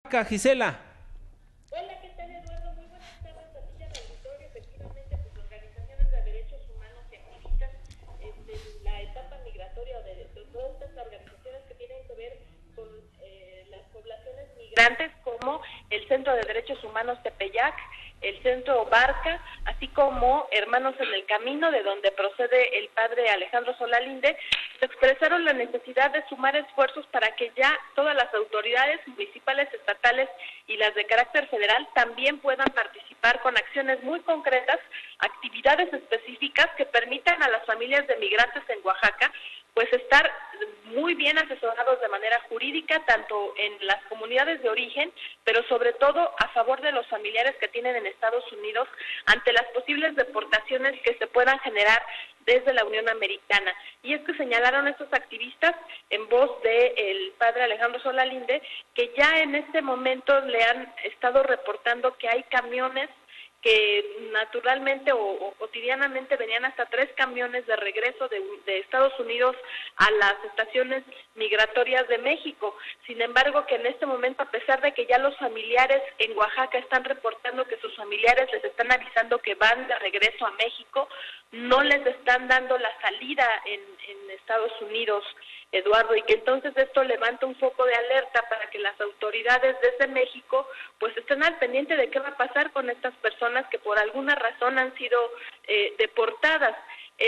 Gisela. Hola, ¿qué tal, Eduardo? Muy buenas tardes a ti y al auditorio. Efectivamente, pues organizaciones de derechos humanos y activistas en la etapa migratoria de todas estas organizaciones que tienen que ver con las poblaciones migrantes, como el Centro de Derechos Humanos Tepeyac, el Centro Barca, así como Hermanos en el Camino, de donde procede el padre Alejandro Solalinde, expresaron la necesidad de sumar esfuerzos para que ya todas las autoridades municipales, estatales y las de carácter federal también puedan participar con acciones muy concretas, actividades específicas que permitan a las familias de migrantes en Oaxaca pues estar muy bien asesorados de manera jurídica, tanto en las comunidades de origen, pero sobre todo a favor de los familiares que tienen en Estados Unidos ante las posibles deportaciones que se puedan generar desde la Unión Americana. Y es que señalaron estos activistas, en voz del padre Alejandro Solalinde, que ya en este momento le han estado reportando que hay camiones que naturalmente o cotidianamente venían hasta 3 camiones de regreso de Estados Unidos a las estaciones migratorias de México. Sin embargo, que en este momento, a pesar de que ya los familiares en Oaxaca están reportando que sus familiares les están avisando que van de regreso a México, no les están dando la salida en Estados Unidos, Eduardo, y que entonces esto levanta un foco de alerta para que las autoridades desde México pues estén al pendiente de qué va a pasar con estas personas que por alguna razón han sido deportadas.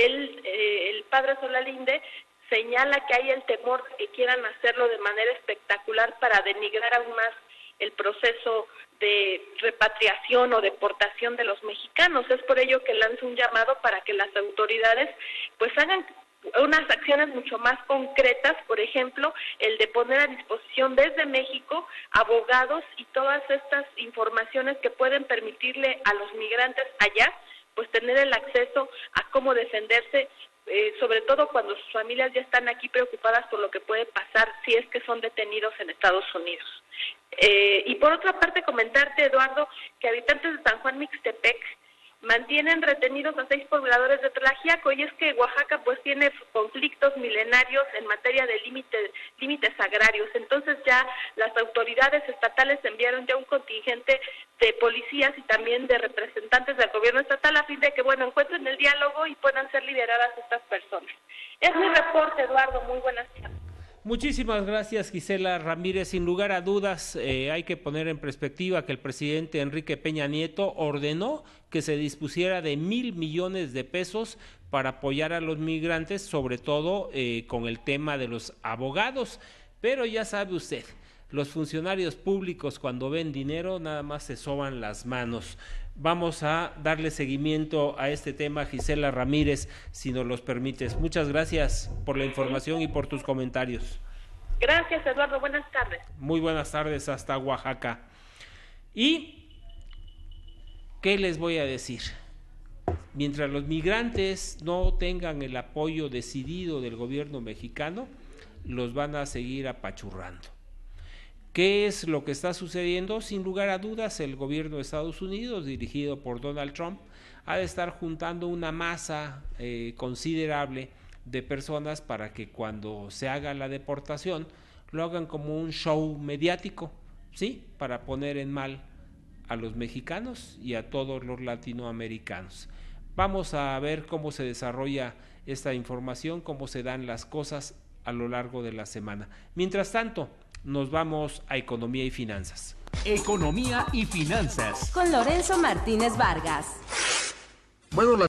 El padre Solalinde señala que hay el temor de que quieran hacerlo de manera espectacular para denigrar aún más el proceso de repatriación o deportación de los mexicanos. Es por ello que lanza un llamado para que las autoridades pues hagan unas acciones mucho más concretas, por ejemplo, el de poner a disposición desde México abogados y todas estas informaciones que pueden permitirle a los migrantes allá, pues tener el acceso a cómo defenderse, sobre todo cuando sus familias ya están aquí preocupadas por lo que puede pasar si es que son detenidos en Estados Unidos. Y por otra parte, comentarte, Eduardo, que habitantes de San Juan Mixtepec mantienen retenidos a 6 pobladores de Tlaxiaco, y es que Oaxaca pues tiene conflictos milenarios en materia de límites agrarios. Entonces ya las autoridades estatales enviaron ya un contingente de policías y también de representantes del gobierno estatal a fin de que encuentren el diálogo y puedan ser liberadas estas personas. Es mi reporte, Eduardo. Muy buenas tardes. Muchísimas gracias, Gisela Ramírez. Sin lugar a dudas, hay que poner en perspectiva que el presidente Enrique Peña Nieto ordenó que se dispusiera de 1,000 millones de pesos para apoyar a los migrantes, sobre todo con el tema de los abogados. Pero ya sabe usted, los funcionarios públicos cuando ven dinero nada más se soban las manos. Vamos a darle seguimiento a este tema, Gisela Ramírez, si nos los permites. Muchas gracias por la información y por tus comentarios. Gracias, Eduardo. Buenas tardes. Muy buenas tardes hasta Oaxaca. ¿Y qué les voy a decir? Mientras los migrantes no tengan el apoyo decidido del gobierno mexicano, los van a seguir apachurrando. ¿Qué es lo que está sucediendo? Sin lugar a dudas, el gobierno de Estados Unidos, dirigido por Donald Trump, ha de estar juntando una masa considerable de personas para que cuando se haga la deportación lo hagan como un show mediático, ¿sí? Para poner en mal a los mexicanos y a todos los latinoamericanos. Vamos a ver cómo se desarrolla esta información, cómo se dan las cosas a lo largo de la semana. Mientras tanto, nos vamos a Economía y Finanzas. Economía y Finanzas. Con Lorenzo Martínez Vargas. Bueno,